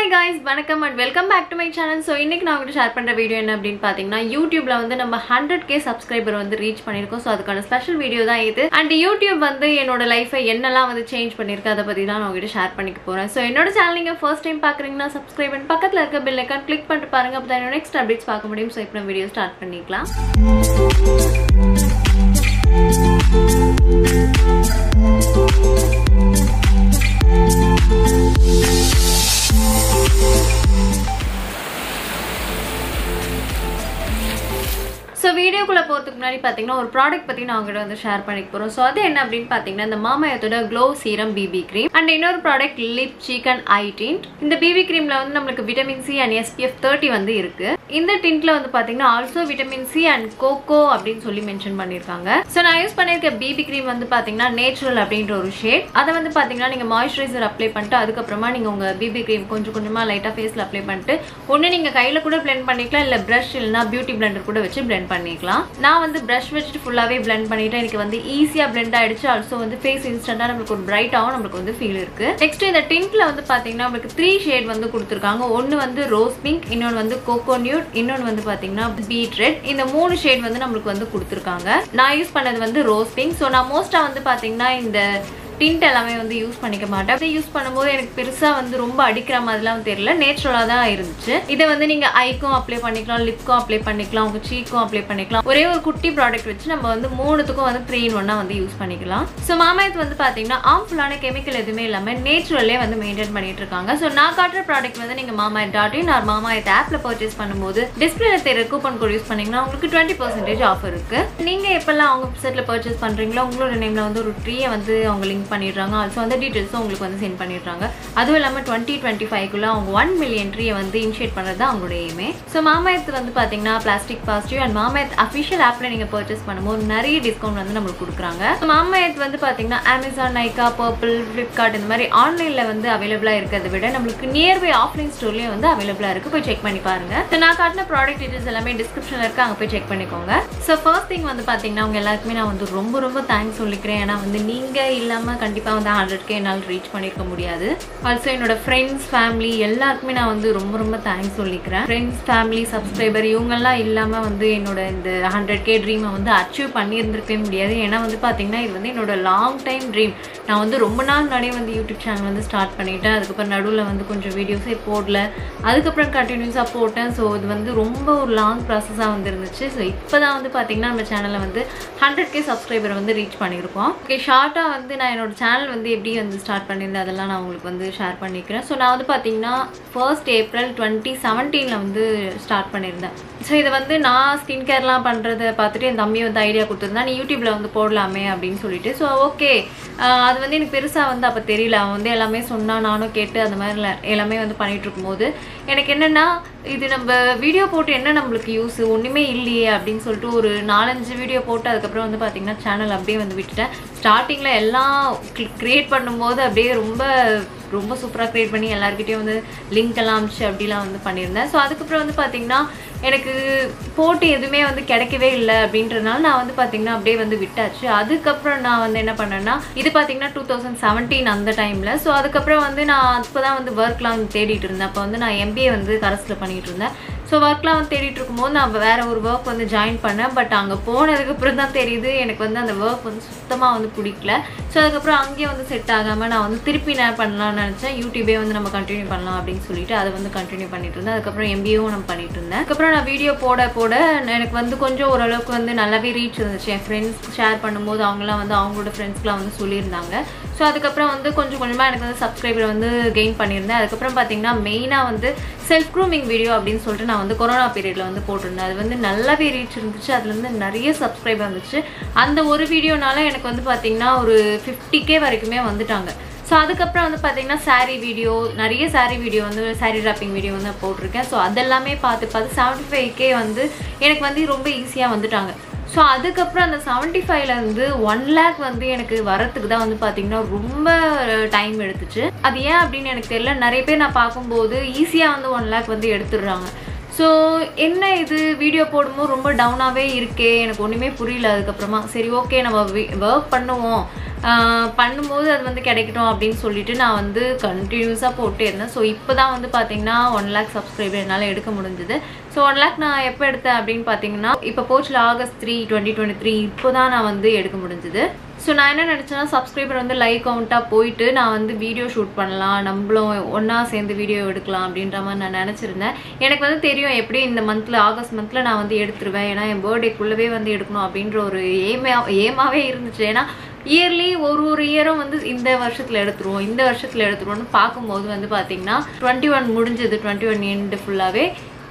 guys, welcome and welcome back to my channel. So இன்னைக்கு நான் உங்களுக்கு ஷேர் பண்ற வீடியோ என்ன அப்படினு பாத்தீங்கன்னா YouTubeல வந்து நம்ம 100k subscriber வந்து ரீச் பண்ணிருக்கோம். சோ அதுக்கான ஸ்பெஷல் வீடியோ தான் இது. And YouTube வந்து என்னோட லைஃபை என்னலாம் வந்து சேஞ்ச் பண்ணிருக்கு அத பத்தி தான் நான் உங்களுக்கு ஷேர் பண்ணிக்க போறேன். சோ என்னோட சேனல் நீங்க ஃபர்ஸ்ட் டைம் பாக்குறீங்கன்னா subscribe பண்ணி பக்கத்துல இருக்க bell icon click பண்ணிட்டு பாருங்க. அப்பதான் என்னோட next updates பார்க்க முடியும். சோ இப்போ நம்ம வீடியோ ஸ்டார்ட் பண்ணிக்கலாம். So video குள்ள போறதுக்கு முன்னாடி பாத்தீங்கன்னா ஒரு ப்ராடக்ட் பத்தி நான் உங்ககிட்ட வந்து ஷேர் பண்ணிக்க போறோம். சோ அது என்ன அப்படினு பாத்தீங்கன்னா இந்த மாமாயத்தோட glow serum BB cream and இன்னொரு product lip cheek and eye tint. இந்த BB creamல வந்து நமக்கு விட்டமின் C and SPF 30 வந்து இருக்கு. இந்த டிண்ட்ல வந்து பாத்தீங்கன்னா also vitamin C and cocoa அப்படினு சொல்லி மென்ஷன் பண்ணிருக்காங்க. சோ நான் யூஸ் பண்ணிருக்க BB cream வந்து பாத்தீங்கன்னா நேச்சுரல் அப்படின்ற ஒரு ஷேட். அத வந்து பாத்தீங்கன்னா நீங்க மாய்ஸ்சரைசர் அப்ளை பண்ணிட்டு அதுக்கு அப்புறமா நீங்க உங்க BB cream கொஞ்சம் கொஞ்சமா லைட்டா ஃபேஸ்ல அப்ளை பண்ணிட்டு ஒண்ணு நீங்க கையில கூட blend பண்ணிக்கலாம் இல்ல பிரஷ் இல்லனா பியூட்டி பிளெண்டர் கூட வச்சு blend பண்ணிக்கலாம். நான் வந்து பிரஷ் வச்சிட்டு ஃபுல்லாவே blend பண்ணிட்டேன். எனக்கு வந்து ஈஸியா blend ஆயிடுச்சு. ஆல்சோ வந்து ஃபேஸ் இன்ஸ்டன்ட்டா நமக்கு ஒரு பிரைட் ஆவும் நமக்கு வந்து ஃபீல் இருக்கு. நெக்ஸ்ட் இந்த டிண்ட்ல வந்து பாத்தீங்கன்னா நமக்கு 3 ஷேட் வந்து கொடுத்திருக்காங்க. ஒன்னு வந்து ரோஸ் பிங்க், இன்னொன்னு வந்து கோகோ நியூட், இன்னொன்னு வந்து பாத்தீங்கன்னா பீட் ரெட். இந்த 3 ஷேட் வந்து நமக்கு வந்து கொடுத்திருக்காங்க. நான் யூஸ் பண்ணது வந்து ரோஸ் பிங்க். சோ நான் மோஸ்டா வந்து பாத்தீங்கன்னா இந்த டிண்ட் எல்லாமே வந்து யூஸ் பண்ணிக்க மாட்டேன். அதை யூஸ் பண்ணும்போது எனக்கு பெருசா வந்து ரொம்ப அடிக்கிற மாதிரிலாம் தெரியல, நேச்சுரலா தான் இருந்துச்சு. இதை வந்து நீங்க ஐக்கும் அப்ளை பண்ணிக்கலாம், லிப்க்கும் அப்ளை பண்ணிக்கலாம், உங்க சீக்கும் அப்ளை பண்ணிக்கலாம். ஒரே ஒரு குட்டி ப்ராடக்ட் வச்சு நம்ம வந்து மூணுத்துக்கும் வந்து 3 in 1 வந்து யூஸ் பண்ணிக்கலாம். ஸோ மாமாயத் வந்து பாத்தீங்கன்னா ஹார்ம்ஃபுல்லான கெமிக்கல் எதுவுமே இல்லாம நேச்சுரலே வந்து மெயின்டைன் பண்ணிட்டு இருக்காங்க. ஸோ நான் காட்டுற ப்ராடக்ட் வந்து நீங்க மாமாயத்.in ஆர் மாமாயத் ஆப்ல பர்ச்சேஸ் பண்ணும்போது டிஸ்பிளேல தெரிய கூப்பன் கோட் யூஸ் பண்ணீங்கன்னா உங்களுக்கு 20% ஆஃபர் இருக்கு. நீங்க எப்பெல்லாம் அவங்க வெப்சைட்ல பர்ச்சேஸ் பண்றீங்களோ உங்களோட நேம்ல வந்து ஒரு ட்ரீயை வந்து அவங்க லிங்க் பண்ணிடுறாங்க. ஆல்சோ அந்த டீடைல்ஸ் உங்களுக்கு வந்து சென்ட் பண்ணிடுறாங்க. அதுவும் இல்லாம 2025 குள்ள அவங்க 1 மில்லியன் ட்ரீயை வந்து இனிஷியேட் பண்றது அவங்களோட எய்மே. ஸோ மாமாயத் வந்து பாத்தீங்கன்னா plastic positive and Mamaearth official ஆப்ல நீங்க பர்ச்சேஸ் பண்ணும்போது நிறைய டிஸ்கவுண்ட் வந்து நம்மளுக்கு கொடுக்குறாங்க. மாமாயத் வந்து பாத்தீங்கன்னா அமேசான், நைகா, பர்பிள், ஃபிளிப்கார்ட் இந்த மாதிரி ஆன்லைன்ல வந்து அவைலபிளா இருக்கிறத விட நம்மளுக்கு நியர்பை ஆஃப்லைன் ஸ்டோர்லயே வந்து அவைலபிளா இருக்கு. போய் செக் பண்ணி பாருங்க. நான் காட்டின ப்ராடக்ட் டீடைல்ஸ் எல்லாமே டிஸ்கிரிப்ஷன்ல இருக்கு, அங்க போய் செக் பண்ணிக்கோங்க. ஸோ ஃபர்ஸ்ட் திங் வந்து பாத்தீங்கன்னா உங்க எல்லாருக்குமே நான் வந்து ரொம்ப தேங்க்ஸ் சொல்லிக்கிறேன். ஏன்னா வந்து நீங்க இல்லாம கண்டிப்பா வந்து 100k என்னால் ரீச் பண்ணிருக்க முடியாது. ஆல்சோ என்னோட ஃப்ரெண்ட்ஸ், ஃபேமிலி எல்லாருக்குமே நான் வந்து ரொம்ப தேங்க்ஸ் சொல்லிக்கிறேன். ஃப்ரெண்ட்ஸ், ஃபேமிலி, சப்ஸ்கிரைபர் இவங்கெல்லாம் இல்லாம வந்து என்னோட இந்த 100k ட்ரீமை வந்து அச்சீவ் பண்ணியிருந்திருக்கவே முடியாது. ஏன்னா வந்து பாத்தீங்கன்னா இது வந்து என்னோட லாங் டைம் ட்ரீம். நான் வந்து ரொம்ப நாள் முன்னாடியே வந்து யூடியூப் சேனல் வந்து ஸ்டார்ட் பண்ணிட்டேன். அதுக்கப்புறம் நடுவில் வந்து கொஞ்சம் வீடியோஸே போடல, அதுக்கப்புறம் கண்டினியூஸாக போட்டேன். ஸோ இது வந்து ரொம்ப ஒரு லாங் ப்ராசஸாக வந்து இருந்துச்சு. ஸோ இப்போ தான் வந்து பார்த்தீங்கன்னா நம்ம சேனலில் வந்து 100k சப்ஸ்கிரைபர் வந்து ரீச் பண்ணியிருக்கோம். ஓகே, ஷார்ட்டாக வந்து நான் என்னோட சேனல் வந்து எப்படி வந்து ஸ்டார்ட் பண்ணியிருந்தேன் அதெல்லாம் நான் உங்களுக்கு வந்து ஷேர் பண்ணிக்கிறேன். ஸோ நான் வந்து பார்த்தீங்கன்னா 1st April 2017 வந்து ஸ்டார்ட் பண்ணியிருந்தேன். ஸோ இதை வந்து நான் ஸ்கின் கேர்லாம் பண்ணுறதை பார்த்துட்டு என் தம்பி வந்து ஐடியா கொடுத்துருந்தா நீ யூடியூப்ல வந்து போடலாமே அப்படின்னு சொல்லிட்டு. ஸோ ஓகே, அது வந்து எனக்கு பெருசாக வந்து அப்போ தெரியல. அவன் வந்து எல்லாமே சொன்னால் நானும் கேட்டு அந்த மாதிரி எல்லாமே வந்து பண்ணிட்டு இருக்கும்போது எனக்கு என்னென்னா இது நம்ம வீடியோ போட்டு என்ன நம்மளுக்கு யூஸ் ஒன்றுமே இல்லையே அப்படின்னு சொல்லிட்டு ஒரு 4-5 வீடியோ போட்டு அதுக்கப்புறம் வந்து பார்த்தீங்கன்னா சேனல் அப்படியே வந்து விட்டுட்டேன். ஸ்டார்டிங்கில் எல்லாம் க்ரியேட் பண்ணும்போது அப்படியே ரொம்ப சூப்பராக க்ரியேட் பண்ணி எல்லாருக்கிட்டையும் வந்து லிங்க் எல்லாம் அமிச்சு அப்படிலாம் வந்து பண்ணியிருந்தேன். ஸோ அதுக்கப்புறம் வந்து பார்த்தீங்கன்னா எனக்கு போட்டு எதுவுமே வந்து கிடைக்கவே இல்லை அப்படின்றதுனால நான் வந்து பார்த்தீங்கன்னா அப்படியே வந்து விட்டாச்சு. அதுக்கப்புறம் நான் வந்து என்ன பண்ணேன்னா இது பார்த்தீங்கன்னா 2017 அந்த டைமில். ஸோ அதுக்கப்புறம் வந்து நான் இப்போ தான் வந்து ஒர்க்லாம் தேடிட்டு இருந்தேன். அப்போ வந்து நான் MBA வந்து கரஸில் பண்ணிகிட்டு இருந்தேன். ஸோ ஒர்க்லாம் வந்து தேடிட்டு இருக்கும்போது நான் வேறு ஒரு ஒர்க் வந்து ஜாயின் பண்ணேன். பட் அங்கே போனதுக்கப்புறம் தான் தெரியுது எனக்கு வந்து அந்த ஒர்க் வந்து சுத்தமாக வந்து பிடிக்கல. ஸோ அதுக்கப்புறம் அங்கேயே வந்து செட் ஆகாமல் நான் வந்து திருப்பி நான் பண்ணலாம்னு நினச்சேன். யூடியூபே வந்து நம்ம கண்டினியூ பண்ணலாம் அப்படின்னு சொல்லிட்டு அதை வந்து கண்டினியூ பண்ணிட்டு இருந்தேன். அதுக்கப்புறம் MBAவும் நம்ம பண்ணிட்டு இருந்தேன். அதுக்கப்புறம் நான் வீடியோ போட எனக்கு வந்து கொஞ்சம் ஓரளவுக்கு வந்து நல்லாவே ரீச் இருந்துச்சு. என் ஃப்ரெண்ட்ஸ் ஷேர் பண்ணும்போது அவங்களாம் வந்து அவங்களோட ஃப்ரெண்ட்ஸ்க்குலாம் வந்து சொல்லியிருந்தாங்க. ஸோ அதுக்கப்புறம் வந்து கொஞ்சம் கொஞ்சமாக எனக்கு வந்து சப்ஸ்கிரைபர் வந்து கெயின் பண்ணியிருந்தேன். அதுக்கப்புறம் பார்த்தீங்கன்னா மெயினாக வந்து செல்ஃப் க்ரூமிங் வீடியோ அப்படின்னு சொல்லிட்டு நான் வந்து கொரோனா பீரியட்ல வந்து போட்டிருந்தேன். அது வந்து நல்லாவே ரீச் இருந்துச்சு. அதுலேருந்து நிறைய சப்ஸ்கிரைபர் வந்துச்சு. அந்த ஒரு வீடியோனால எனக்கு வந்து பார்த்தீங்கன்னா ஒரு 50k வரைக்குமே வந்துட்டாங்க. ஸோ அதுக்கப்புறம் வந்து பார்த்தீங்கன்னா சாரீ வீடியோ, நிறைய சாரீ வீடியோ வந்து சாரீ ராப்பிங் வீடியோ வந்து போட்டிருக்கேன். ஸோ அதெல்லாமே பார்த்து 75k வந்து எனக்கு வந்து ரொம்ப ஈஸியாக வந்துட்டாங்க. ஸோ அதுக்கப்புறம் அந்த 75லேருந்து 1 lakh வந்து எனக்கு வரத்துக்கு தான் வந்து பார்த்தீங்கன்னா ரொம்ப டைம் எடுத்துச்சு. அது ஏன் அப்படின்னு எனக்கு தெரியல. நிறைய பேர் நான் பார்க்கும்போது ஈஸியாக வந்து 1 lakh வந்து எடுத்துடுறாங்க. ஸோ என்ன இது வீடியோ போடும்போது ரொம்ப டவுனாகவே இருக்கே, எனக்கு ஒன்றுமே புரியல. அதுக்கப்புறமா சரி ஓகே நம்ம ஒர்க் பண்ணுவோம் பண்ணும்போது அது வந்து கிடைக்கட்டும் அப்படின்னு சொல்லிட்டு நான் வந்து கண்டினியூஸாக போட்டே இருந்தேன். ஸோ இப்போ தான் வந்து பார்த்தீங்கன்னா 1 lakh சப்ஸ்கிரைபர் என்னால் எடுக்க முடிஞ்சுது. ஸோ 1 lakh நான் எப்போ எடுத்தேன் அப்படின்னு பார்த்தீங்கன்னா இப்போ போச்சில் August 3, 2023 இப்போ தான் நான் வந்து எடுக்க முடிஞ்சுது. ஸோ நான் என்ன நினச்சேன்னா சப்ஸ்கிரைபர் வந்து லைக் கவுண்ட்டாக போயிட்டு நான் வந்து வீடியோ ஷூட் பண்ணலாம், நம்மளும் ஒன்றா சேர்ந்து வீடியோ எடுக்கலாம் அப்படின்ற மாதிரி நான் நினச்சிருந்தேன். எனக்கு வந்து தெரியும் எப்படி இந்த மந்தில் ஆகஸ்ட் மந்தில் நான் வந்து எடுத்துருவேன், ஏன்னா என் பர்த்டேக்குள்ளவே வந்து எடுக்கணும் அப்படின்ற ஒரு ஏமாவே இருந்துச்சு. ஏன்னா இயர்லி ஒரு இயரும் வந்து இந்த வருஷத்தில் எடுத்துருவோம்னு பார்க்கும்போது வந்து பார்த்தீங்கன்னா 21 முடிஞ்சது, 21 எண்டு ஃபுல்லாகவே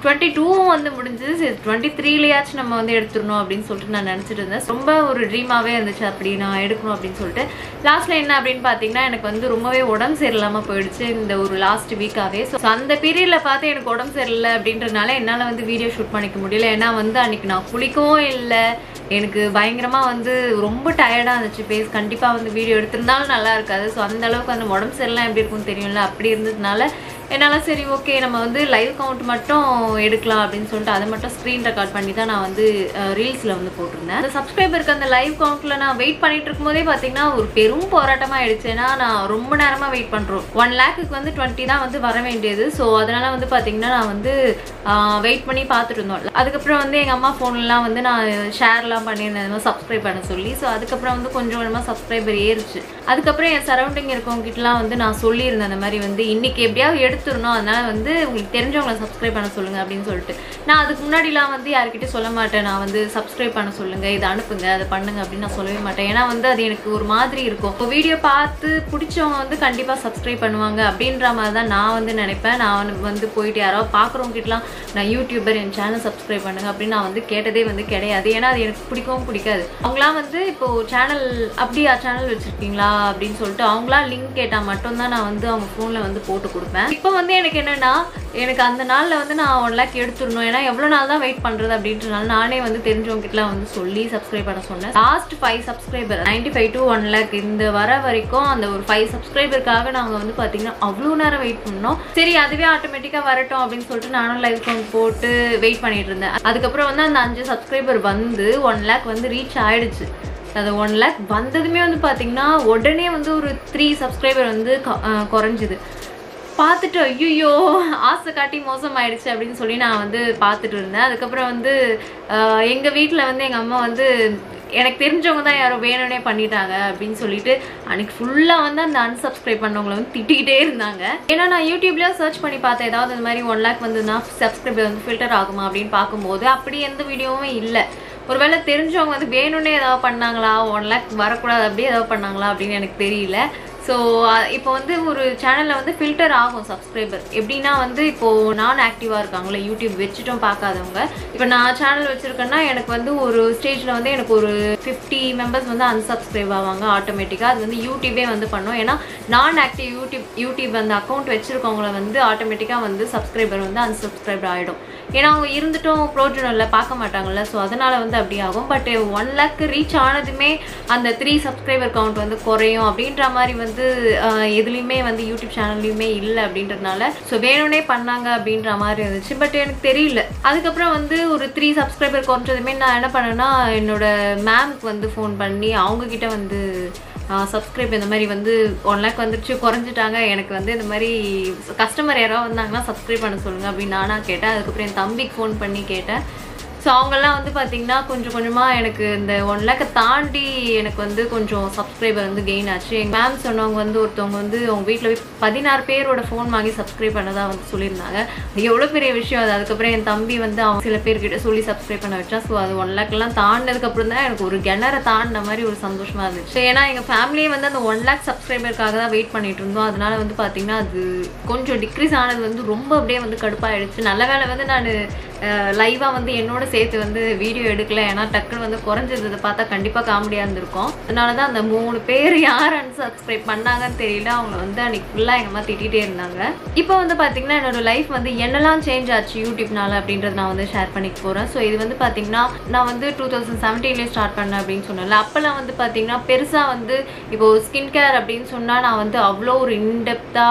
22 வந்து முடிஞ்சது. சரி 23லயாச்சும் நம்ம வந்து எடுத்துடணும் அப்படின்னு சொல்லிட்டு நான் நினச்சிட்டு இருந்தேன். ரொம்ப ஒரு ட்ரீமாகவே இருந்துச்சு அப்படி நான் எடுக்கணும் அப்படின்னு சொல்லிட்டு. லாஸ்ட்டில் என்ன அப்படின்னு பார்த்தீங்கன்னா எனக்கு வந்து ரொம்பவே உடம்பு சரியில்லாமல் போயிடுச்சு இந்த ஒரு லாஸ்ட் வீக்காகவே. ஸோ அந்த பீரியடில் பார்த்து எனக்கு உடம்பு சரியில்லை அப்படின்றதுனால என்னால் வந்து வீடியோ ஷூட் பண்ணிக்க முடியல. ஏன்னா வந்து அன்றைக்கி நான் குளிக்கவும் இல்லை, எனக்கு பயங்கரமாக வந்து ரொம்ப டயர்டாக இருந்துச்சு ஃபேஸ். கண்டிப்பாக வந்து வீடியோ எடுத்திருந்தாலும் நல்லா இருக்காது. ஸோ அந்த அளவுக்கு அந்த உடம்பு சரியில்லாம் எப்படி இருக்கும்னு தெரியும்ல, அப்படி இருந்ததுனால என்னால் சரி ஓகே நம்ம வந்து லைவ் கவுண்ட் மட்டும் எடுக்கலாம் அப்படின்னு சொல்லிட்டு அதை மட்டும் ஸ்க்ரீன் ரெக்கார்ட் பண்ணி தான் நான் வந்து ரீல்ஸில் வந்து போட்டிருந்தேன். அந்த சப்ஸ்கிரைபருக்கு அந்த லைவ் கவுண்ட்டில் நான் வெயிட் பண்ணிட்டு இருக்கும்போதே பார்த்தீங்கன்னா ஒரு பெரும் போராட்டமாக ஆயிடுச்சு. ஏன்னா நான் ரொம்ப நேரமாக வெயிட் பண்ணுறோம். 1 lakhக்கு வந்து 20 தான் வந்து வர வேண்டியது. ஸோ அதனால் வந்து பார்த்தீங்கன்னா நான் வந்து வெயிட் பண்ணி பார்த்துட்டு இருந்தோம். அதுக்கப்புறம் வந்து எங்கள் அம்மா ஃபோன்லாம் வந்து நான் ஷேர்லாம் பண்ணியிருந்தேன் சப்ஸ்கிரைப் பண்ண சொல்லி. ஸோ அதுக்கப்புறம் வந்து கொஞ்சம் கொஞ்சமாக சப்ஸ்கிரைபர் ஏறிச்சு. அதுக்கப்புறம் என் சரௌண்டிங் இருக்கவங்ககிட்டலாம் வந்து நான் சொல்லியிருந்தேன் அந்த மாதிரி வந்து இன்றைக்கி எப்படியாவது எடுத்துடணும், அதனால வந்து உங்களுக்கு தெரிஞ்சவங்களை சப்ஸ்கிரைப் பண்ண சொல்லுங்கள் அப்படின்னு சொல்லிட்டு. நான் அதுக்கு முன்னாடிலாம் வந்து யார்கிட்ட சொல்ல மாட்டேன், நான் வந்து சப்ஸ்கிரைப் பண்ண சொல்லுங்கள், இதை அனுப்புங்க, அதை பண்ணுங்க அப்படின்னு நான் சொல்லவே மாட்டேன். ஏன்னா வந்து அது எனக்கு ஒரு மாதிரி இருக்கும். இப்போ வீடியோ பார்த்து பிடிச்சவங்க வந்து கண்டிப்பாக சப்ஸ்கிரைப் பண்ணுவாங்க அப்படின்ற மாதிரி தான் நான் வந்து நினைப்பேன். நான் வந்து போயிட்டு யாராவது பார்க்குறவங்ககிட்டலாம் நான் யூடியூபர் என் சேனல் சப்ஸ்கிரைப் பண்ணுங்க அப்படின்னு நான் வந்து கேட்டதே வந்து கிடையாது. ஏன்னா அது எனக்கு பிடிக்கவும் பிடிக்காது. அவங்களாம் வந்து இப்போது சேனல் அப்படியா சேனல் வச்சுருக்கீங்களா அப்படின்னு சொல்லிட்டு அவங்களாம் லிங்க் கேட்டால் மட்டும்தான் நான் வந்து அவங்க ஃபோனில் வந்து போட்டு கொடுப்பேன். இப்போ வந்து எனக்கு என்னென்னா எனக்கு அந்த நாளில் வந்து நான் 1 lakh எடுத்துடணும், ஏன்னா எவ்வளோ நாள் தான் வெயிட் பண்ணுறது அப்படின்றனால நானே வந்து தெரிஞ்சவங்ககிட்டலாம் வந்து சொல்லி சப்ஸ்கிரைப் பண்ண சொன்னேன். லாஸ்ட் 5 சப்ஸ்கிரைபர் 95 to 1 lakh இந்த வர வரைக்கும் அந்த ஒரு 5 சப்ஸ்கிரைபருக்காக நாங்கள் வந்து பார்த்தீங்கன்னா அவ்வளோ நேரம் வெயிட் பண்ணோம். சரி அதுவே ஆட்டோமேட்டிக்காக வரட்டும் அப்படின்னு சொல்லிட்டு நானும் லைவ் கவுண்ட் போட்டு வெயிட் பண்ணிட்டு இருந்தேன். அதுக்கப்புறம் வந்து அந்த 5 சப்ஸ்கிரைபர் வந்து 1 lakh வந்து ரீச் ஆயிடுச்சு. அது 1 lakh வந்ததுமே வந்து பார்த்தீங்கன்னா உடனே வந்து ஒரு 3 சப்ஸ்கிரைபர் வந்து குறைஞ்சிது. பார்த்துட்டு ஐயோ ஆசை காட்டி மோசம் ஆயிடுச்சு அப்படின்னு சொல்லி நான் வந்து பார்த்துட்டு இருந்தேன். அதுக்கப்புறம் வந்து எங்கள் வீட்டில் வந்து எங்கள் அம்மா வந்து எனக்கு தெரிஞ்சவங்க தான் யாரோ வேணும்னே பண்ணிட்டாங்க அப்படின்னு சொல்லிட்டு அன்றைக்கி ஃபுல்லாக வந்து அந்த அன்சப்ஸ்கிரைப் பண்ணவங்களை வந்து திட்டிகிட்டே இருந்தாங்க. ஏன்னா நான் யூடியூப்லேயும் சர்ச் பண்ணி பார்த்தேன் ஏதாவது இந்த மாதிரி 1 lakh வந்துன்னா சப்ஸ்கிரைபர் வந்து ஃபில்டர் ஆகுமா அப்படின்னு பார்க்கும்போது அப்படி எந்த வீடியோவும் இல்லை. ஒருவேளை தெரிஞ்சவங்க வந்து வேணும்னே ஏதாவது பண்ணாங்களா, 1 lakh வரக்கூடாது அப்படியே ஏதாவது பண்ணாங்களா அப்படின்னு எனக்கு தெரியல. ஸோ இப்போ வந்து ஒரு சேனலில் வந்து ஃபில்டர் ஆகும் சப்ஸ்கிரைபர். எப்படின்னா வந்து இப்போது நான் ஆக்டிவாக இருக்காங்களே யூடியூப் வச்சுட்டும் பார்க்காதவங்க, இப்போ நான் சேனல் வச்சுருக்கேன்னா எனக்கு வந்து ஒரு ஸ்டேஜில் வந்து எனக்கு ஒரு 50 மெம்பர்ஸ் வந்து அன்சப்ஸ்கிரைப் ஆவாங்க ஆட்டோமேட்டிக்காக. அது வந்து யூடியூபே வந்து பண்ணோம். ஏன்னா நான் ஆக்டிவ் யூடியூப் அந்த அக்கௌண்ட் வச்சுருக்கவங்கள வந்து ஆட்டோமேட்டிக்காக வந்து சப்ஸ்கிரைபர் வந்து அன்சப்ஸ்கிரைபர் ஆகிடும். ஏன்னா அவங்க இருந்துட்டும் ப்ரோஜனம் இல்லை, பார்க்க மாட்டாங்கல்ல. ஸோ அதனால் வந்து அப்படி ஆகும். பட் 1 lakh ரீச் ஆனதுமே அந்த 3 சப்ஸ்கிரைபர் கவுண்ட் வந்து குறையும் அப்படின்ற மாதிரி வந்து எதுலையுமே வந்து யூடியூப் சேனல்லையுமே இல்லை அப்படின்றதுனால ஸோ வேணும்னே பண்ணாங்க அப்படின்ற மாதிரி இருந்துச்சு. பட் எனக்கு தெரியல. அதுக்கப்புறம் வந்து ஒரு 3 சப்ஸ்கிரைபர் குறைஞ்சதுமே நான் என்ன பண்ணேன்னா என்னோட மேம்க்கு வந்து ஃபோன் பண்ணி அவங்கக்கிட்ட வந்து சப்ஸ்கிரைப் இந்த மாதிரி வந்து 1 lakh வந்துருச்சு குறைஞ்சிட்டாங்க, எனக்கு வந்து இந்த மாதிரி கஸ்டமர் யாராவது வந்தாங்கன்னா சப்ஸ்கிரைப் பண்ண சொல்லுங்கள் அப்படின்னு நானாக கேட்டேன். அதுக்கப்புறம் என் தம்பிக்கு ஃபோன் பண்ணி கேட்டேன். ஸோ அவங்கெல்லாம் வந்து பார்த்திங்கன்னா கொஞ்சம் கொஞ்சமாக எனக்கு இந்த 1 lakh தாண்டி எனக்கு வந்து கொஞ்சம் சப்ஸ்கிரைபர் வந்து கெயின் ஆச்சு. எங்கள் மேம் சொன்னவங்க வந்து ஒருத்தவங்க வந்து அவங்க வீட்டில் போய் 16 பேரோட ஃபோன் வாங்கி சப்ஸ்கிரைப் பண்ணதாக வந்து சொல்லியிருந்தாங்க. எவ்வளோ பெரிய விஷயம் அது. அதுக்கப்புறம் என் தம்பி வந்து அவங்க சில பேர்கிட்ட சொல்லி சப்ஸ்கிரைப் பண்ண வச்சா. ஸோ அது 1 lakh தாண்டினதுக்கப்புறம் தான் எனக்கு ஒரு கிணற தாண்டின மாதிரி ஒரு சந்தோஷமாக இருந்துச்சு. ஏன்னா எங்கள் ஃபேமிலியே வந்து அந்த 1 lakh சப்ஸ்கிரைபருக்காக தான் வெயிட் பண்ணிட்டு இருந்தோம். அதனால வந்து பார்த்திங்கன்னா அது கொஞ்சம் டிக்ரீஸ் ஆனது வந்து ரொம்ப அப்படியே வந்து கடுப்பாயிடுச்சு. நல்ல வேலை வந்து நான் லைவாக வந்து என்னோட சேர்த்து வந்து வீடியோ எடுக்கல. ஏன்னா டக்குன்னு வந்து குறைஞ்சதை பார்த்தா கண்டிப்பாக காமெடியாக இருந்திருக்கும். அதனால தான் அந்த 3 பேர் யார் அன்சப்ஸ்கிரைப் பண்ணாங்கன்னு தெரியல. அவங்க வந்து அன்றைக்கி ஃபுல்லாக எங்கள் அம்மா திட்டிகிட்டே இருந்தாங்க. இப்போ வந்து பார்த்திங்கன்னா என்னோட லைஃப் வந்து என்னெல்லாம் சேஞ்ச் ஆச்சு யூடியூப்னால அப்படின்றது நான் வந்து ஷேர் பண்ணிக்க போகிறேன். ஸோ இது வந்து பார்த்திங்கன்னா நான் வந்து 2017 ஸ்டார்ட் பண்ணேன் அப்படின்னு சொன்னேன்ல. அப்போல்லாம் வந்து பார்த்திங்கன்னா பெருசாக வந்து இப்போது ஸ்கின் கேர் அப்படின்னு சொன்னால் நான் வந்து அவ்வளோ ஒரு இன்டெப்த்தாக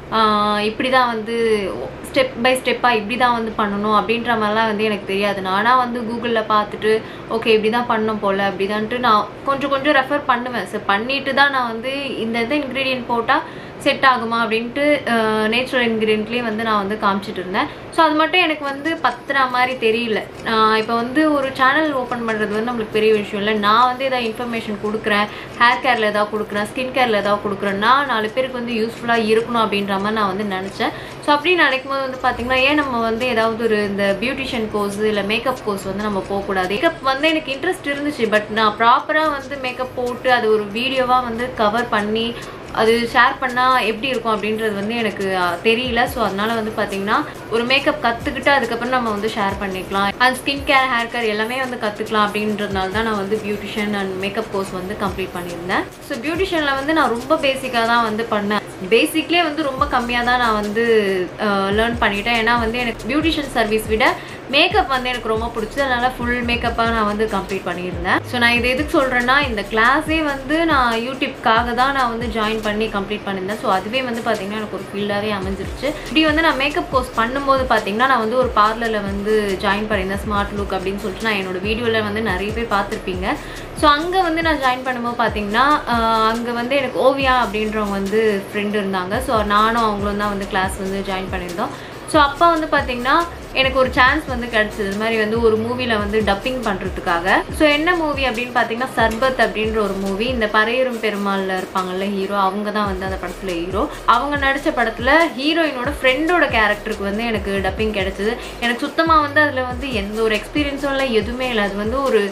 இப்படி தான் வந்து ஸ்டெப் பை ஸ்டெப்பாக இப்படி தான் வந்து பண்ணணும் அப்படின்ற மாதிரிலாம் வந்து எனக்கு தெரியாது. நானாக வந்து கூகுளில் பார்த்துட்டு ஓகே இப்படி தான் பண்ணணும் போல் அப்படிதான்ட்டு நான் கொஞ்சம் ரெஃபர் பண்ணுவேன். ஸோ பண்ணிட்டு தான் நான் வந்து இந்த இன்க்ரீடியன்ட் போட்டால் செட் ஆகுமா அப்படின்ட்டு நேச்சுரல் இன்க்ரீடியன்ட்லேயே வந்து நான் வந்து காமிச்சிட்டு இருந்தேன். ஸோ அது மட்டும் எனக்கு வந்து பத்துற மாதிரி தெரியல. இப்போ வந்து ஒரு சேனல் ஓப்பன் பண்ணுறது வந்து நம்மளுக்கு பெரிய விஷயம் இல்லை. நான் வந்து ஏதாவது இன்ஃபர்மேஷன் கொடுக்குறேன், ஹேர் கேரில் ஏதாவது கொடுக்குறேன், ஸ்கின் கேரில் ஏதாவது கொடுக்குறேன்னா 4 பேருக்கு வந்து யூஸ்ஃபுல்லாக இருக்கணும் அப்படின்ற மாதிரி நான் வந்து நினச்சேன். ஸோ அப்படி நினைக்கும் போது வந்து பார்த்திங்கன்னா ஏன் நம்ம வந்து ஏதாவது ஒரு இந்த பியூட்டிஷியன் கோர்ஸ் இல்லை மேக்கப் கோர்ஸ் வந்து நம்ம போகக்கூடாது. மேக்கப் வந்து எனக்கு இன்ட்ரெஸ்ட் இருந்துச்சு. பட் நான் ப்ராப்பராக வந்து மேக்கப் போட்டு அது ஒரு வீடியோவாக வந்து கவர் பண்ணி அது ஷேர் பண்ணால் எப்படி இருக்கும் அப்படின்றது வந்து எனக்கு தெரியல. ஸோ அதனால வந்து பார்த்தீங்கன்னா ஒரு மேக்கப் கற்றுக்கிட்டு அதுக்கப்புறம் நம்ம வந்து ஷேர் பண்ணிக்கலாம். அது ஸ்கின் கேர், ஹேர் கேர் எல்லாமே வந்து கற்றுக்கலாம் அப்படின்றதுனால தான் நான் வந்து பியூட்டிஷியன் அண்ட் மேக்கப் கோர்ஸ் வந்து கம்ப்ளீட் பண்ணியிருந்தேன். ஸோ பியூட்டிஷியனில் வந்து நான் ரொம்ப பேசிக்காக தான் வந்து பண்ணேன். பேசிக்லேயே வந்து ரொம்ப கம்மியாக தான் நான் வந்து லேர்ன் பண்ணிட்டேன். ஏன்னா வந்து எனக்கு பியூட்டிஷியன் சர்வீஸ் விட மேக்கப் வந்து எனக்கு ரொம்ப பிடிச்சது. அதனால ஃபுல் மேக்கப்பாக நான் வந்து கம்ப்ளீட் பண்ணியிருந்தேன். ஸோ நான் இது எதுக்கு சொல்கிறேன்னா இந்த கிளாஸே வந்து நான் யூடியூப்காக தான் நான் வந்து ஜாயின் பண்ணி கம்ப்ளீட் பண்ணியிருந்தேன். ஸோ அதுவே வந்து பார்த்தீங்கன்னா எனக்கு ஒரு ஃபீல்டாகவே அமைஞ்சிருச்சு. இப்படி வந்து நான் மேக்கப் கோர்ஸ் பண்ணும்போது பார்த்தீங்கன்னா நான் வந்து ஒரு பார்லரில் வந்து ஜாயின் பண்ணியிருந்தேன், ஸ்மார்ட் லுக் அப்படின்னு சொல்லிட்டு. நான் என்னோட வீடியோவில் வந்து நிறைய பேர் பார்த்துருப்பீங்க. ஸோ அங்கே வந்து நான் ஜாயின் பண்ணும்போது பார்த்தீங்கன்னா அங்கே வந்து எனக்கு ஓவியா அப்படின்றவங்க வந்து ஃப்ரெண்டு இருந்தாங்க. ஸோ நானும் அவங்களும் தான் வந்து கிளாஸ் வந்து ஜாயின் பண்ணியிருந்தோம். ஸோ அப்போ வந்து பார்த்தீங்கன்னா எனக்கு ஒரு சான்ஸ் வந்து கிடச்சிது. இது மாதிரி வந்து ஒரு மூவியில் வந்து டப்பிங் பண்ணுறதுக்காக. ஸோ என்ன மூவி அப்படின்னு பார்த்தீங்கன்னா சர்பத் அப்படின்ற ஒரு மூவி. இந்த பரையரும் பெருமாளில் இருப்பாங்கல்ல ஹீரோ, அவங்க தான் வந்து அந்த படத்தில் ஹீரோ. அவங்க நடித்த படத்தில் ஹீரோயினோட ஃப்ரெண்டோட கேரக்டருக்கு வந்து எனக்கு டப்பிங் கிடச்சிது. எனக்கு சுத்தமாக வந்து அதில் வந்து எந்த ஒரு எக்ஸ்பீரியன்ஸும் இல்லை, எதுவுமே இல்லை. அது வந்து ஒரு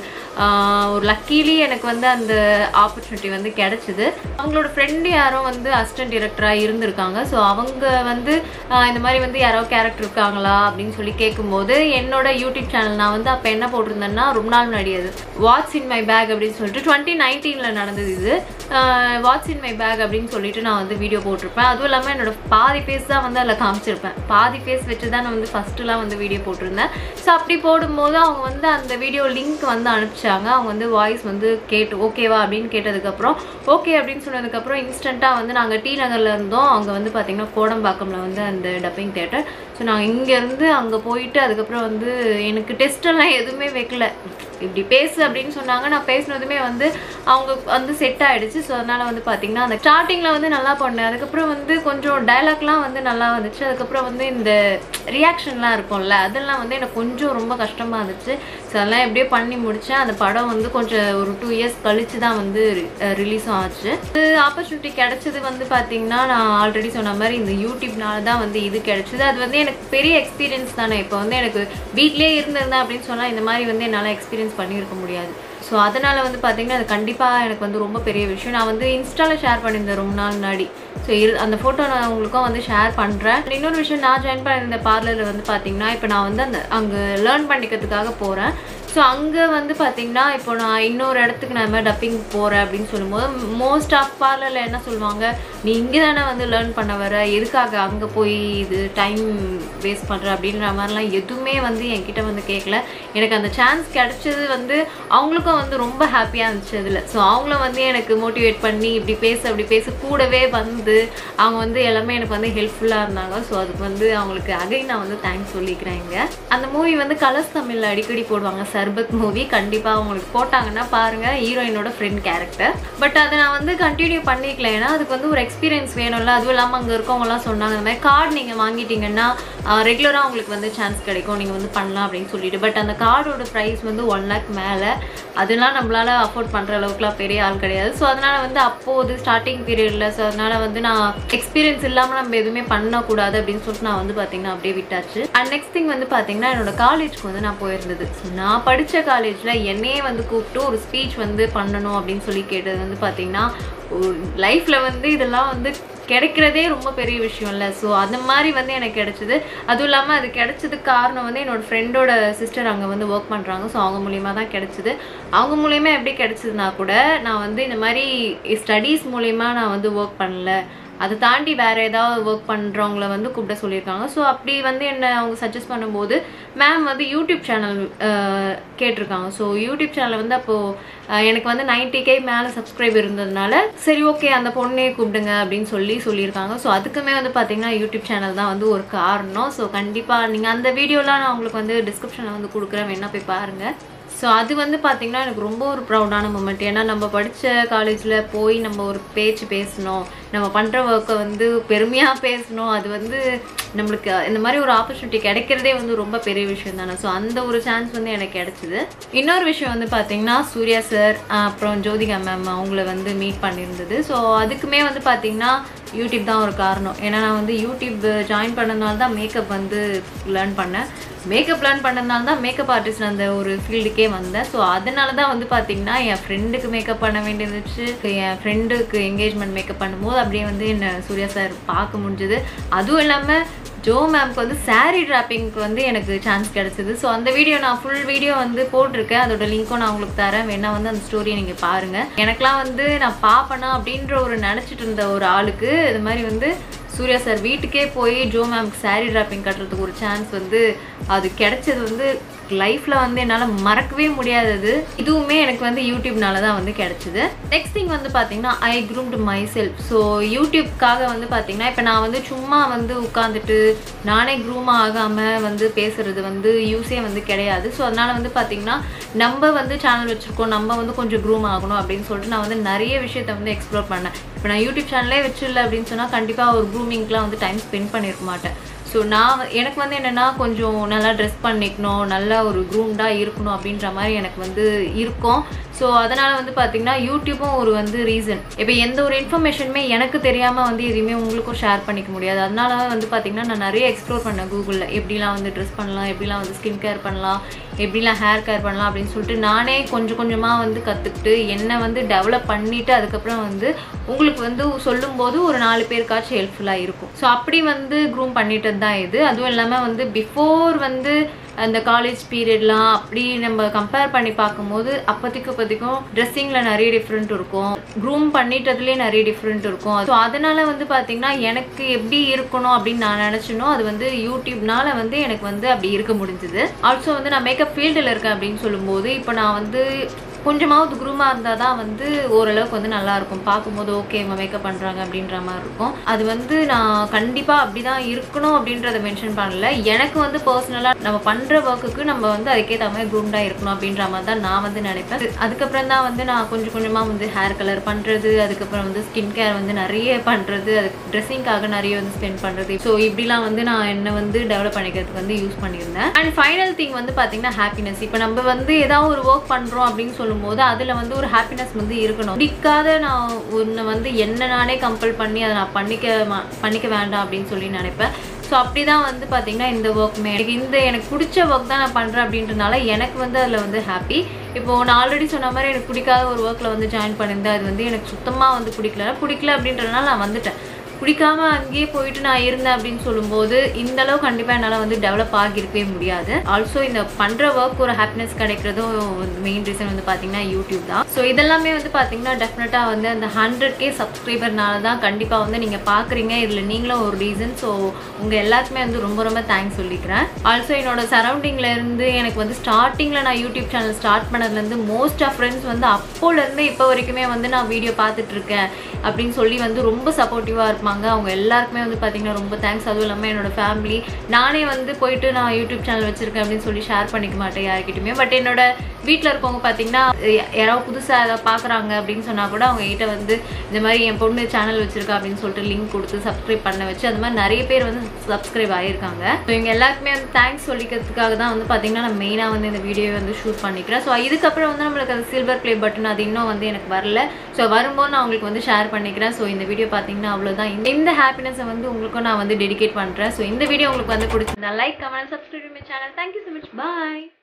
லக்கீலி எனக்கு வந்து அந்த ஆப்பர்ச்சுனிட்டி வந்து கிடச்சிது. அவங்களோட ஃப்ரெண்டு யாரோ வந்து அசிஸ்டன்ட் டிரெக்டராக இருந்திருக்காங்க. ஸோ அவங்க வந்து இந்த மாதிரி வந்து யாரோ கேரக்டர் இருக்காங்களா அப்படின்னு சொல்லி கேட்கும்போது என்னோட யூடியூப் சேனல் நான் வந்து அப்போ என்ன போட்டிருந்தேன்னா ரொம்ப நாள் முன்னாடி அது வாட்ஸ் இன் மை பேக் அப்படின்னு சொல்லிட்டு 2019 நடந்தது. இது வாட்ஸ் இன் மை பேக் அப்படின்னு சொல்லிட்டு நான் வந்து வீடியோ போட்டிருப்பேன். அதுவும் இல்லாமல் என்னோட பாதி ஃபேஸ் தான் வந்து அதில் காமிச்சிருப்பேன். பாதி ஃபேஸ் வச்சு தான் நான் வந்து ஃபஸ்ட்டுலாம் வந்து வீடியோ போட்டிருந்தேன். ஸோ அப்படி போடும்போது அவங்க வந்து அந்த வீடியோ லிங்க் வந்து அனுப்பிச்சாங்க. அவங்க வந்து வாய்ஸ் வந்து கேட்டு ஓகேவா அப்படின்னு கேட்டதுக்கப்புறம் ஓகே அப்படின்னு சொன்னதுக்கப்புறம் இன்ஸ்டண்ட்டாக வந்து நாங்கள் டி நகரில் இருந்தோம். அங்கே வந்து பார்த்திங்கன்னா கோடம்பாக்கமில் வந்து அந்த டப்பிங் தியேட்டர். ஸோ நாங்கள் இங்கேருந்து அங்கே போயிட்டு அதுக்கப்புறம் வந்து எனக்கு டெஸ்ட்டெல்லாம் எதுவுமே வைக்கல. இப்படி பேசு அப்படின்னு சொன்னாங்க. நான் பேசினதுமே வந்து அவங்க வந்து செட் ஆகிடுச்சு. ஸோ அதனால் வந்து பார்த்திங்கன்னா அந்த ஸ்டார்டிங்கில் வந்து நல்லா பண்ணேன். அதுக்கப்புறம் வந்து கொஞ்சம் டைலாக்லாம் வந்து நல்லா வந்துச்சு. அதுக்கப்புறம் வந்து இந்த ரியாக்ஷன்லாம் இருக்கும்ல அதெல்லாம் வந்து எனக்கு கொஞ்சம் ரொம்ப கஷ்டமாக இருந்துச்சு. ஸோ அதெல்லாம் எப்படியோ பண்ணி முடித்தேன். அந்த படம் வந்து கொஞ்சம் ஒரு 2 years கழிச்சு தான் வந்து ரிலீஸும் ஆச்சு. இது ஆப்பர்ச்சுனிட்டி கிடைச்சது வந்து பார்த்திங்கன்னா நான் ஆல்ரெடி சொன்ன மாதிரி இந்த யூடியூப்னால தான் வந்து இது கிடைச்சிது. அது வந்து எனக்கு பெரிய எக்ஸ்பீரியன்ஸ் தானே. இப்போ வந்து எனக்கு வீட்லேயே இருந்திருந்தேன் அப்படின்னு சொன்னால் இந்த மாதிரி வந்து என்னால் எக்ஸ்பீரியன்ஸ் பண்ணியிருக்க முடியாது. ஸோ அதனால் வந்து பார்த்திங்கன்னா அது கண்டிப்பாக எனக்கு வந்து ரொம்ப பெரிய விஷயம். நான் வந்து இன்ஸ்டாவில் ஷேர் பண்ணியிருந்தேன் ரொம்ப நாள் முன்னாடி. ஸோ அந்த ஃபோட்டோ நான் உங்களுக்கும் வந்து ஷேர் பண்ணுறேன். இன்னொரு விஷயம், நான் ஜாயின் பண்ணியிருந்த பார்லரில் வந்து பார்த்திங்கன்னா இப்போ நான் வந்து அங்கே லேர்ன் பண்ணிக்கிறதுக்காக போகிறேன். ஸோ அங்கே வந்து பார்த்திங்கன்னா இப்போ நான் இன்னொரு இடத்துக்கு நான் மாதிரி டப்பிங் போகிறேன் அப்படின்னு சொல்லும்போது மோஸ்ட் ஆஃப் பார்லரில் என்ன சொல்லுவாங்க, நீ இங்கே தானே வந்து லேர்ன் பண்ண வர, எதுக்காக அங்கே போய் இது டைம் வேஸ்ட் பண்ணுற அப்படின்ற மாதிரிலாம் எதுவுமே வந்து என்கிட்ட வந்து கேட்கல. எனக்கு அந்த சான்ஸ் கிடச்சது வந்து அவங்களுக்கும் வந்து ரொம்ப ஹாப்பியாக இருந்துச்சு அதில். ஸோ அவங்களும் வந்து எனக்கு மோட்டிவேட் பண்ணி இப்படி பேச அப்படி பேச கூடவே வந்து அவங்க வந்து எல்லாமே எனக்கு வந்து ஹெல்ப்ஃபுல்லாக இருந்தாங்க. ஸோ அதுக்கு வந்து அவங்களுக்கு அகைன் நான் வந்து தேங்க்ஸ் சொல்லிக்கிறேன். இங்கே அந்த மூவி வந்து கலர்ஸ் தமிழில் அடிக்கடி போடுவாங்க, சர்பத் மூவி. கண்டிப்பாக அவங்களுக்கு போட்டாங்கன்னா பாருங்கள், ஹீரோயினோட ஃப்ரெண்ட் கேரக்டர். பட் அதை நான் வந்து கண்டினியூ பண்ணிக்கல. ஏன்னா அதுக்கு வந்து ஒரு எக்ஸ்பீரியன்ஸ் வேணும்ல. அதுவும் இல்லாமல் அங்கே இருக்கவங்கலாம் சொன்னாங்க இந்த மாதிரி கார்டு நீங்கள் வாங்கிட்டீங்கன்னா ரெகுலராக உங்களுக்கு வந்து சான்ஸ் கிடைக்கும், நீங்கள் வந்து பண்ணலாம் அப்படின்னு சொல்லிட்டு. பட் அந்த கார்டோட ப்ரைஸ் வந்து 1 lakh மேலே. அதெல்லாம் நம்மளால் அஃபோர்ட் பண்ணுற அளவுக்குலாம் பெரிய ஆள் கிடையாது. ஸோ அதனால் வந்து அப்போது ஸ்டார்டிங் பீரியடில் ஸோ அதனால் வந்து நான் எக்ஸ்பீரியன்ஸ் இல்லாமல் நம்ம எதுவுமே பண்ணக்கூடாது அப்படின்னு சொல்லிட்டு நான் வந்து பார்த்திங்கன்னா அப்படியே விட்டாச்சு. அண்ட் நெக்ஸ்ட் திங் வந்து பார்த்திங்கன்னா என்னோட காலேஜ்க்கு வந்து நான் போயிருந்தது. ஸோ நான் படித்த காலேஜில் என்னையே வந்து கூப்பிட்டு ஒரு ஸ்பீச் வந்து பண்ணணும் அப்படின்னு சொல்லி கேட்டது வந்து பார்த்திங்கன்னா ஒரு லைஃப்பில் வந்து இதெல்லாம் வந்து கிடைக்கிறதே ரொம்ப பெரிய விஷயம் இல்லை. ஸோ அந்த மாதிரி வந்து எனக்கு கிடைச்சிது. அதுவும் இல்லாமல் அது கிடைச்சதுக்கு காரணம் வந்து என்னோடய ஃப்ரெண்டோட சிஸ்டர் அங்கே வந்து ஒர்க் பண்ணுறாங்க. ஸோ அவங்க மூலியமாக தான் கிடைச்சிது. அவங்க மூலியமாக எப்படி கிடைச்சதுனா கூட நான் வந்து இந்த மாதிரி ஸ்டடீஸ் மூலயமா நான் வந்து ஒர்க் பண்ணல, அதை தாண்டி வேற ஏதாவது ஒர்க் பண்றவங்கள வந்து கூப்பிட சொல்லியிருக்காங்க. ஸோ அப்படி வந்து என்ன அவங்க சஜஸ்ட் பண்ணும்போது மேம் வந்து யூடியூப் சேனல் கேட்டிருக்காங்க. ஸோ யூடியூப் சேனல் வந்து அப்போ எனக்கு வந்து 90K மேலே சப்ஸ்கிரைப் இருந்ததுனால சரி ஓகே அந்த பொண்ணே கூப்பிடுங்க அப்படின்னு சொல்லியிருக்காங்க. ஸோ அதுக்குமே வந்து பார்த்தீங்கன்னா யூடியூப் சேனல் தான் வந்து ஒரு காரணம். ஸோ கண்டிப்பாக நீங்கள் அந்த வீடியோலாம் நான் உங்களுக்கு வந்து டிஸ்கிரிப்ஷனில் வந்து கொடுக்குறேன், வேணா போய் பாருங்கள். ஸோ அது வந்து பார்த்திங்கன்னா எனக்கு ரொம்ப ஒரு ப்ரௌடான மூமெண்ட். ஏன்னா நம்ம படித்த காலேஜில் போய் நம்ம ஒரு பேச்சு பேசணும், நம்ம பண்ணுற ஒர்க்கை வந்து பெருமையாக பேசணும், அது வந்து நம்மளுக்கு இந்த மாதிரி ஒரு ஆப்பர்ச்சுனிட்டி கிடைக்கிறதே வந்து ரொம்ப பெரிய விஷயம் தானே. ஸோ அந்த ஒரு சான்ஸ் வந்து எனக்கு கிடைச்சிது. இன்னொரு விஷயம் வந்து பார்த்திங்கன்னா சூர்யா சார் அப்புறம் ஜோதிகா மேம் அவங்கள வந்து மீட் பண்ணியிருந்தது. ஸோ அதுக்குமே வந்து பார்த்திங்கன்னா யூடியூப் தான் ஒரு காரணம். ஏன்னா நான் வந்து யூடியூப் ஜாயின் பண்ணதுனால தான் மேக்கப் வந்து லேர்ன் பண்ணேன். மேக்கப் லேர்ன் பண்ணதுனால தான் மேக்கப் ஆர்டிஸ்ட் அந்த ஒரு ஃபீல்டுக்கே வந்தேன். ஸோ அதனால தான் வந்து பார்த்தீங்கன்னா என் ஃப்ரெண்டுக்கு மேக்கப் பண்ண வேண்டியிருந்துச்சு. என் ஃப்ரெண்டுக்கு என்கேஜ்மெண்ட் மேக்கப் பண்ணும்போது அப்படியே வந்து என்னை சூர்யா சார் பார்க்க முடிஞ்சது. அதுவும் இல்லாமல் ஜோ மேம்க்கு வந்து சாரீ ட்ராப்பிங்க்கு வந்து எனக்கு சான்ஸ் கிடச்சிது. ஸோ அந்த வீடியோ நான் ஃபுல் வீடியோ வந்து போட்டிருக்கேன், அதோட லிங்க்கும் நான் உங்களுக்கு தரேன், வேணா வந்து அந்த ஸ்டோரியை நீங்கள் பாருங்கள். எனக்கெலாம் வந்து நான் பார்ப்பேனா அப்படின்ற ஒரு நினச்சிட்டு இருந்த ஒரு ஆளுக்கு இது மாதிரி வந்து சூர்யா சார் வீட்டுக்கே போய் ஜோ மேம்க்கு சாரீ ட்ராப்பிங் கட்டுறதுக்கு ஒரு சான்ஸ் வந்து அது கிடைச்சது வந்து லைஃப்ல வந்து என்னால் மறக்கவே முடியாதது. இதுவுமே எனக்கு வந்து யூடியூப்னால தான் வந்து கிடைச்சிது. நெக்ஸ்ட் திங் வந்து பார்த்தீங்கன்னா I groomed myself. So யூடியூப்காக வந்து பார்த்தீங்கன்னா இப்போ நான் வந்து சும்மா வந்து உட்காந்துட்டு நானே க்ரூம் ஆகாமல் வந்து பேசுறது வந்து யூஸே வந்து கிடையாது. ஸோ அதனால வந்து பார்த்தீங்கன்னா நம்ம வந்து சேனல் வச்சுருக்கோம், நம்ம வந்து கொஞ்சம் க்ரூம் ஆகணும் அப்படின்னு சொல்லிட்டு நான் வந்து நிறைய விஷயத்த வந்து எக்ஸ்ப்ளோர் பண்ணேன். இப்போ நான் யூடியூப் சேனலே வச்சிடல அப்படின்னு சொன்னால் கண்டிப்பாக ஒரு க்ரூமிங்க்கெலாம் வந்து டைம் ஸ்பெண்ட் பண்ணியிருக்க மாட்டேன். ஸோ எனக்கு வந்து என்னென்னா கொஞ்சம் நல்லா ட்ரெஸ் பண்ணிக்கணும், நல்லா ஒரு க்ரூம்டாக இருக்கணும் அப்படின்ற மாதிரி எனக்கு வந்து இருக்கும். ஸோ அதனால் வந்து பார்த்திங்கன்னா யூடியூப்பும் ஒரு வந்து ரீசன். இப்போ எந்த ஒரு இன்ஃபர்மேஷனுமே எனக்கு தெரியாமல் வந்து எதுவுமே உங்களுக்கும் ஷேர் பண்ணிக்க முடியாது. அதனால வந்து பார்த்திங்கன்னா நான் நிறைய எக்ஸ்ப்ளோர் பண்ணேன் கூகுளில், எப்படிலாம் வந்து ட்ரெஸ் பண்ணலாம், எப்படிலாம் வந்து ஸ்கின் கேர் பண்ணலாம், எப்படிலாம் ஹேர் கேர் பண்ணலாம் அப்படின்னு சொல்லிட்டு நானே கொஞ்சம் கொஞ்சமாக வந்து கற்றுக்கிட்டு என்னை வந்து டெவலப் பண்ணிவிட்டு அதுக்கப்புறம் வந்து உங்களுக்கு வந்து சொல்லும்போது ஒரு 4 பேருக்காச்சும் ஹெல்ப்ஃபுல்லாக இருக்கும். ஸோ அப்படி வந்து க்ரூம் பண்ணிட்டது தான் இது. அதுவும் இல்லாமல் வந்து பிஃபோர் வந்து அந்த காலேஜ் பீரியட்லாம் அப்படி நம்ம கம்பேர் பண்ணி பார்க்கும்போது அப்போதைக்கும் ட்ரெஸ்ஸிங்கில் நிறைய டிஃப்ரெண்ட் இருக்கும், க்ரூம் பண்ணிட்டதுலேயே நிறைய டிஃப்ரெண்ட் இருக்கும். ஸோ அதனால் வந்து பார்த்திங்கன்னா எனக்கு எப்படி இருக்கணும் அப்படின்னு நான் நினச்சினோ அது வந்து யூடியூப்னால வந்து எனக்கு வந்து அப்படி இருக்க முடிஞ்சுது. ஆல்சோ வந்து நான் மேக்கப் ஃபீல்டில் இருக்கேன் அப்படின்னு சொல்லும்போது இப்போ நான் வந்து கொஞ்சமாவது க்ரூமாக இருந்தால் தான் வந்து ஓரளவுக்கு வந்து நல்லாயிருக்கும், பார்க்கும்போது ஓகே இவங்க மேக்கப் பண்ணுறாங்க அப்படின்ற மாதிரி இருக்கும். அது வந்து நான் கண்டிப்பாக அப்படி தான் இருக்கணும் அப்படின்றத மென்ஷன் பண்ணல. எனக்கு வந்து பர்சனலாக நம்ம பண்ணுற ஒர்க்குக்கு நம்ம வந்து அதுக்கேற்ற மாதிரி க்ரூம்டாக இருக்கணும் அப்படின்ற மாதிரி தான் நான் வந்து நினைப்பேன். அதுக்கப்புறம் தான் வந்து நான் கொஞ்சம் கொஞ்சமாக வந்து ஹேர் கலர் பண்ணுறது, அதுக்கப்புறம் வந்து ஸ்கின் கேர் வந்து நிறைய பண்ணுறது, அதுக்கு ட்ரெஸ்ஸிங்காக நிறைய வந்து ஸ்பெண்ட் பண்ணுறது. ஸோ இப்படிலாம் வந்து நான் என்னை வந்து டெவலப் பண்ணிக்கிறதுக்கு வந்து யூஸ் பண்ணியிருந்தேன். அண்ட் ஃபைனல் திங் வந்து பார்த்தீங்கன்னா ஹாப்பினஸ். இப்போ நம்ம வந்து ஏதாவது ஒரு ஒர்க் பண்ணுறோம் அப்படின்னு சொல்லும்போது அதில் வந்து ஒரு ஹாப்பினஸ் வந்து இருக்கணும். பிடிக்காத நான் ஒன்று வந்து என்ன நானே கம்பல் பண்ணி அதை நான் பண்ணிக்க வேண்டாம் அப்படின்னு சொல்லி நினைப்பேன். ஸோ அப்படி தான் வந்து பார்த்தீங்கன்னா இந்த ஒர்க்குமே எனக்கு பிடிச்ச ஒர்க் தான் நான் பண்ணுறேன் அப்படின்றனால எனக்கு வந்து அதில் வந்து ஹாப்பி. இப்போது நான் ஆல்ரெடி சொன்ன மாதிரி எனக்கு பிடிக்காத ஒரு ஒர்க்கில் வந்து ஜாயின் பண்ணியிருந்தேன், அது வந்து எனக்கு சுத்தமாக வந்து பிடிக்கல அப்படின்றதுனால நான் வந்துட்டேன். பிடிக்காம அங்கேயே போயிட்டு நான் இருந்தேன் அப்படின்னு சொல்லும்போது இந்த அளவு கண்டிப்பாக என்னால் வந்து டெவலப் ஆகியிருக்கவே முடியாது. ஆல்சோ இந்த பண்ணுற ஒர்க் ஒரு ஹாப்பினஸ் கிடைக்கிறதும் மெயின் ரீசன் வந்து பார்த்தீங்கன்னா யூடியூப் தான். ஸோ இதெல்லாமே வந்து பார்த்தீங்கன்னா டெஃபினட்டாக வந்து அந்த 100K சப்ஸ்கிரைபர்னால தான் கண்டிப்பாக வந்து நீங்கள் பார்க்குறீங்க. இதில் நீங்களும் ஒரு ரீசன். ஸோ உங்கள் எல்லாருக்குமே வந்து ரொம்ப ரொம்ப தேங்க்ஸ் சொல்லிக்கிறேன். ஆல்சோ என்னோட சரௌண்டிங்கில் இருந்து எனக்கு வந்து ஸ்டார்டிங்கில் நான் யூடியூப் சேனல் ஸ்டார்ட் பண்ணதுலேருந்து மோஸ்ட் ஆஃப் ஃப்ரெண்ட்ஸ் வந்து அப்போலேருந்து இப்போ வரைக்குமே வந்து நான் வீடியோ பார்த்துட்ருக்கேன் அப்படின்னு சொல்லி வந்து ரொம்ப சப்போர்ட்டிவாக இருப்பாங்க. அவங்க எல்லாருக்குமே வந்து பார்த்தீங்கன்னா ரொம்ப தேங்க்ஸ். அதுவும் இல்லாமல் என்னோட ஃபேமிலி, நானே வந்து போயிட்டு நான் யூடியூப் சேனல் வச்சுருக்கேன் அப்படின்னு சொல்லி ஷேர் பண்ணிக்க மாட்டேன் யார்கிட்டையுமே. பட் என்னோட வீட்டில் இருக்கவங்க பார்த்தீங்கன்னா யாராவது புதுசாக ஏதாவது பார்க்குறாங்க அப்படின்னு சொன்னால் கூட அவங்க கிட்ட வந்து இந்த மாதிரி என் பொண்ணு சேனல் வச்சுருக்கா அப்படின்னு சொல்லிட்டு லிங்க் கொடுத்து சப்ஸ்கிரைப் பண்ண வச்சு அது மாதிரி நிறைய பேர் வந்து சப்ஸ்கிரைப் ஆகியிருக்காங்க. ஸோ இவங்க எல்லாருக்குமே வந்து தேங்க்ஸ் சொல்லிக்கிறதுக்காக தான் வந்து பார்த்தீங்கன்னா நான் மெயினாக வந்து இந்த வீடியோ வந்து ஷூட் பண்ணிக்கிறேன். ஸோ இதுக்கப்புறம் வந்து நம்மளுக்கு அது சில்வர் ப்ளே பட்டன் அது இன்னும் வந்து எனக்கு வரல. ஸோ வரும்போது நான் உங்களுக்கு வந்து ஷேர் பண்ணிக்கிறேன். ஸோ இந்த வீடியோ பார்த்தீங்கன்னா அவ்வளோதான். இந்த ஹாப்பினஸை வந்து உங்களுக்கும் நான் வந்து டெடிகேட் பண்ணுறேன். ஸோ இந்த வீடியோ உங்களுக்கு வந்து பிடிச்சிருந்தா like, comment, subscribe my channel. Thank you so much. Bye.